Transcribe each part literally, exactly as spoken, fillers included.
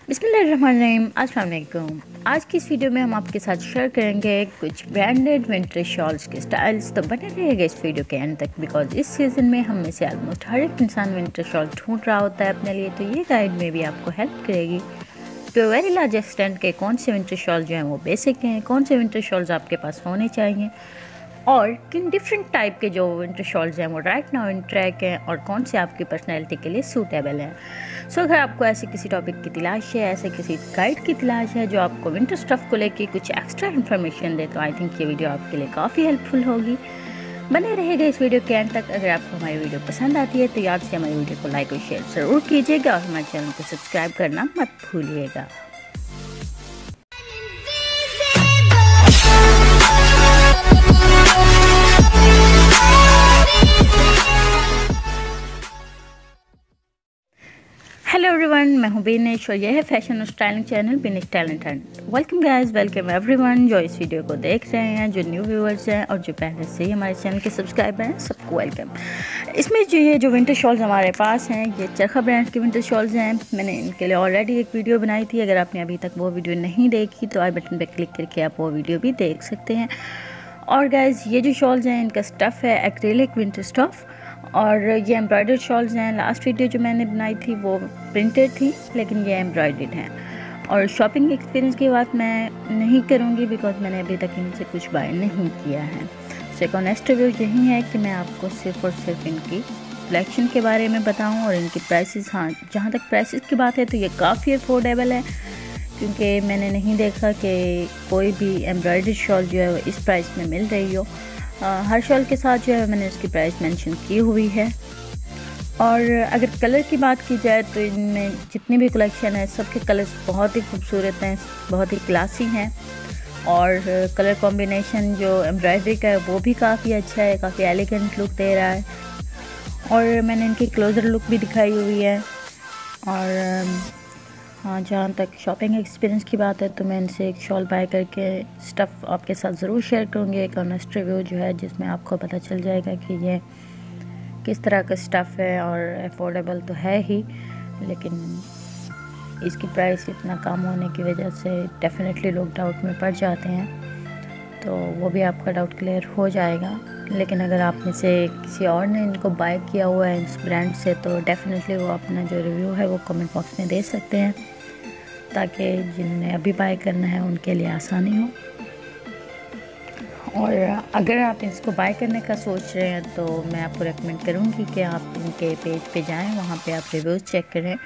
बिस्मिल्लाहिर्रहमानिर्रहीम, अस्सलाम वालेकुम। आज की इस वीडियो में हम आपके साथ शेयर करेंगे कुछ ब्रांडेड विंटर शॉल्स के स्टाइल्स। तो बने रहिएगा इस वीडियो के एंड तक, बिकॉज इस सीज़न में हम में से ऑलमोस्ट हर एक इंसान विंटर शॉल ढूंढ रहा होता है अपने लिए, तो ये गाइड में भी आपको हेल्प करेगी तो वेरी लार्ज एक्सटेंट के कौन से विंटर शॉल जो हैं वो बेसिक हैं, कौन से विंटर शॉल्स आपके पास होने चाहिए और किन डिफरेंट टाइप के जो विंटर शॉल्स हैं वो राइट नाउ इन ट्रैक हैं और कौन से आपकी पर्सनैलिटी के लिए सूटेबल हैं। सो अगर आपको ऐसे किसी टॉपिक की तलाश है, ऐसे किसी गाइड की तलाश है जो आपको विंटर स्टफ़ को लेके कुछ एक्स्ट्रा इन्फॉर्मेशन दे, तो आई थिंक ये वीडियो आपके लिए काफ़ी हेल्पफुल होगी। बने रहेगा इस वीडियो के एंड तक। अगर आपको हमारी वीडियो पसंद आती है तो याद से हमारी वीडियो को लाइक और शेयर ज़रूर कीजिएगा और हमारे चैनल को सब्सक्राइब करना मत भूलिएगा। हेलो एवरीवन, मैं हूँ बिनेश और यह है फैशन और styling channel Binesh talent and welcome guys, welcome everyone जो इस वीडियो को देख रहे हैं, जो न्यू व्यूअर्स हैं और जो पहले से ही हमारे चैनल के सब्सक्राइबर हैं, सबको वेलकम। इसमें जो ये जो विंटर शॉल्स हमारे पास हैं, ये चरखा ब्रांड के विंटर शॉल्स हैं। मैंने इनके लिए ऑलरेडी एक वीडियो बनाई थी, अगर आपने अभी तक वो वीडियो नहीं देखी तो आई बटन पर क्लिक करके आप वो वीडियो भी देख सकते हैं। और गाइस ये जो शॉल्स हैं इनका स्टफ़ है एक्रेलिक विंटर स्टफ़ और ये एम्ब्रॉयडर्ड शॉल्स हैं। लास्ट वीडियो जो मैंने बनाई थी वो प्रिंटेड थी, लेकिन ये एम्ब्रॉयडर्ड हैं। और शॉपिंग एक्सपीरियंस की बात मैं नहीं करूँगी बिकॉज मैंने अभी तक इनसे कुछ बाय नहीं किया है। सो एक ऑनेस्ट रिव्यू यही है कि मैं आपको सिर्फ और सिर्फ इनकी कलेक्शन के बारे में बताऊँ और इनकी प्राइसेस। हाँ, जहाँ तक प्राइसेस की बात है तो ये काफ़ी अफोर्डेबल है, क्योंकि मैंने नहीं देखा कि कोई भी एम्ब्रॉयडर्ड शॉल जो है वो इस प्राइस में मिल रही हो। आ, हर शॉल के साथ जो है मैंने इसकी प्राइस मेंशन की हुई है। और अगर कलर की बात की जाए तो इनमें जितनी भी कलेक्शन है सबके कलर्स बहुत ही खूबसूरत हैं, बहुत ही क्लासी हैं और कलर कॉम्बिनेशन जो एम्ब्रॉयडरी का है वो भी काफ़ी अच्छा है, काफ़ी एलिगेंट लुक दे रहा है। और मैंने इनकी क्लोज़र लुक भी दिखाई हुई है। और हाँ, जहाँ तक शॉपिंग एक्सपीरियंस की बात है तो मैं इनसे एक शॉल बाय करके स्टफ़ आपके साथ ज़रूर शेयर करूँगी, एक ऑनेस्ट रिव्यू जो है जिसमें आपको पता चल जाएगा कि ये किस तरह का स्टफ़ है। और अफोर्डेबल तो है ही, लेकिन इसकी प्राइस इतना कम होने की वजह से डेफिनेटली लोग डाउट में पड़ जाते हैं, तो वो भी आपका डाउट क्लियर हो जाएगा। लेकिन अगर आप में से किसी और ने इनको बाय किया हुआ है इस ब्रांड से तो डेफिनेटली वो अपना जो रिव्यू है वो कमेंट बॉक्स में दे सकते हैं, ताकि जिन्हें अभी बाय करना है उनके लिए आसानी हो। और अगर आप इसको बाय करने का सोच रहे हैं तो मैं आपको रेकमेंड करूँगी कि आप इनके पेज पे जाएं, वहाँ पे आप रिव्यूज़ चेक करें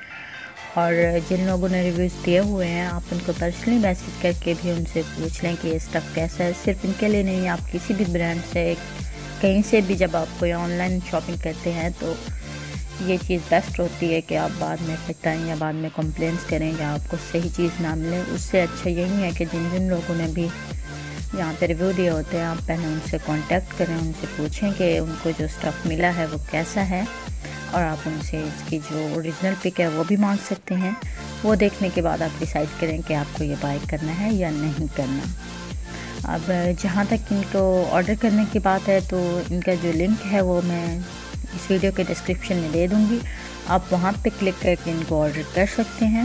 और जिन लोगों ने रिव्यूज़ दिए हुए हैं आप उनको पर्सनली मैसेज करके भी उनसे पूछ लें कि ये स्टफ़ कैसा है। सिर्फ इनके लिए नहीं, आप किसी भी ब्रांड से कहीं से भी जब आप कोई ऑनलाइन शॉपिंग करते हैं तो ये चीज़ बेस्ट होती है कि आप बाद में पछताएं या बाद में कंप्लेंट्स करें या आपको सही चीज़ ना मिले। उससे अच्छा यही है कि जिन जिन लोगों ने भी यहाँ पे रिव्यू दिए होते हैं आप पहले उनसे कांटेक्ट करें, उनसे पूछें कि उनको जो स्टफ़ मिला है वो कैसा है और आप उनसे इसकी जो ओरिजिनल पिक है वो भी मांग सकते हैं। वो देखने के बाद आप डिसाइड करें कि आपको ये बाय करना है या नहीं करना। अब जहाँ तक इनको ऑर्डर करने की बात है तो इनका जो लिंक है वो मैं इस वीडियो के डिस्क्रिप्शन में दे दूँगी, आप वहाँ पे क्लिक करके इनको ऑर्डर कर सकते हैं।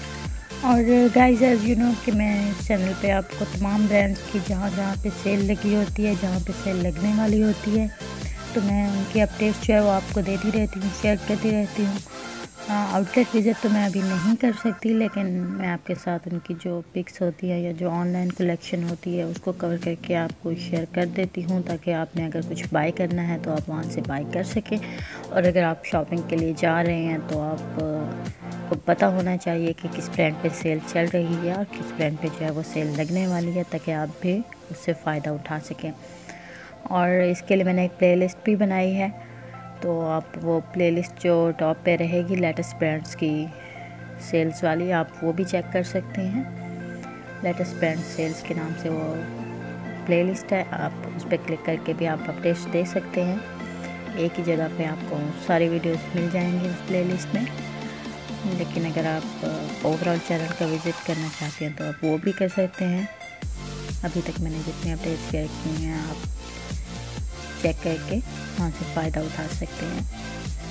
और गाइस एज यू नो कि मैं इस चैनल पे आपको तमाम ब्रांड्स की जहाँ जहाँ पे सेल लगी होती है, जहाँ पे सेल लगने वाली होती है, तो मैं उनकी अपडेट्स जो है वो आपको देती रहती हूँ, शेयर करती रहती हूँ। आउटलेट विज़िट तो मैं अभी नहीं कर सकती, लेकिन मैं आपके साथ उनकी जो पिक्स होती है या जो ऑनलाइन कलेक्शन होती है उसको कवर करके आपको शेयर कर देती हूँ, ताकि आपने अगर कुछ बाय करना है तो आप वहाँ से बाय कर सकें। और अगर आप शॉपिंग के लिए जा रहे हैं तो आप को पता होना चाहिए कि किस ब्रांड पे सेल चल रही है और किस ब्रांड पे जो है वो सेल लगने वाली है, ताकि आप भी उससे फ़ायदा उठा सकें। और इसके लिए मैंने एक प्लेलिस्ट भी बनाई है, तो आप वो प्लेलिस्ट जो टॉप पे रहेगी लेटेस्ट ब्रांड्स की सेल्स वाली, आप वो भी चेक कर सकते हैं। लेटेस्ट ब्रांड सेल्स के नाम से वो प्लेलिस्ट है, आप उस पर क्लिक करके भी आप अपडेट्स दे सकते हैं। एक ही जगह पे आपको सारी वीडियोस मिल जाएंगी उस प्लेलिस्ट में। लेकिन अगर आप ओवरऑल चैनल का विज़िट करना चाहते हैं तो आप वो भी कर सकते हैं। अभी तक मैंने जितने अपडेट्स शेयर किए हैं आप चेक करके वहाँ से फ़ायदा उठा सकते हैं।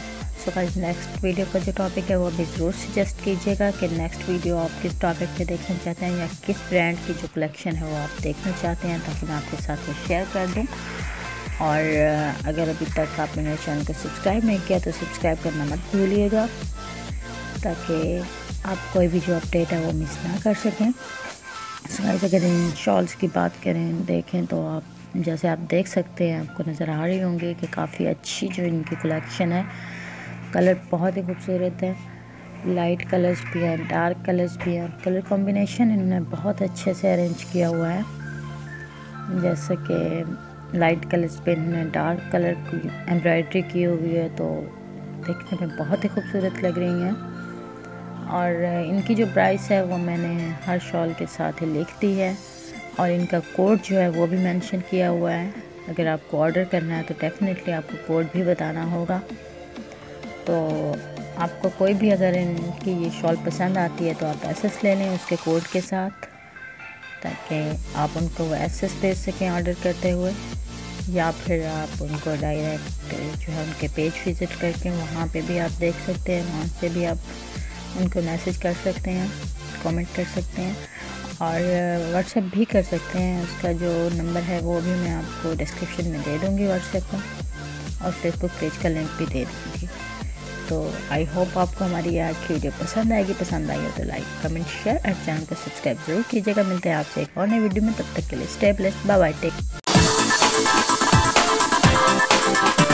सो गाइस नेक्स्ट वीडियो का जो टॉपिक है वो भी ज़रूर सजेस्ट कीजिएगा कि नेक्स्ट वीडियो आप किस टॉपिक पे देखना चाहते हैं या किस ब्रांड की जो कलेक्शन है वो आप देखना चाहते हैं, ताकि मैं आपके साथ वो शेयर कर दूँ। और अगर अभी तक आपने मेरे चैनल को सब्सक्राइब नहीं किया तो सब्सक्राइब करना मत भूलिएगा, ताकि आप कोई भी जो अपडेट है वो मिस ना कर सकें। सो गाइस अगर इन शॉल्स की बात करें देखें तो आप जैसे आप देख सकते हैं, आपको नज़र आ रही होंगी कि काफ़ी अच्छी जो इनकी कलेक्शन है, कलर बहुत ही खूबसूरत है। लाइट कलर्स भी हैं, डार्क कलर्स भी हैं, कलर कॉम्बिनेशन इन्होंने बहुत अच्छे से अरेंज किया हुआ है। जैसे कि लाइट कलर्स पे इन्होंने डार्क कलर की एम्ब्रॉयडरी की हुई है, तो देखने में बहुत ही खूबसूरत लग रही हैं। और इनकी जो प्राइस है वो मैंने हर शॉल के साथ ही लिख दी है, और इनका कोड जो है वो भी मेंशन किया हुआ है। अगर आपको ऑर्डर करना है तो डेफिनेटली आपको कोड भी बताना होगा। तो आपको कोई भी अगर इनकी ये शॉल पसंद आती है तो आप एसएस ले लें उसके कोड के साथ, ताकि आप उनको वो एसएस दे सकें ऑर्डर करते हुए, या फिर आप उनको डायरेक्ट जो है उनके पेज विज़िट करके वहाँ पे भी आप देख सकते हैं, वहाँ से भी आप उनको मैसेज कर सकते हैं, कमेंट कर सकते हैं, और व्हाट्सएप भी कर सकते हैं। उसका जो नंबर है वो भी मैं आपको डिस्क्रिप्शन में दे दूँगी व्हाट्सएप का, और फेसबुक पेज का लिंक भी दे दूँगी। तो आई होप आपको हमारी आज की वीडियो पसंद आएगी। पसंद आई हो तो लाइक कमेंट शेयर और चैनल को सब्सक्राइब जरूर कीजिएगा। मिलते हैं आपसे एक और नई वीडियो में, तब तक के लिए stay blessed, bye bye, take.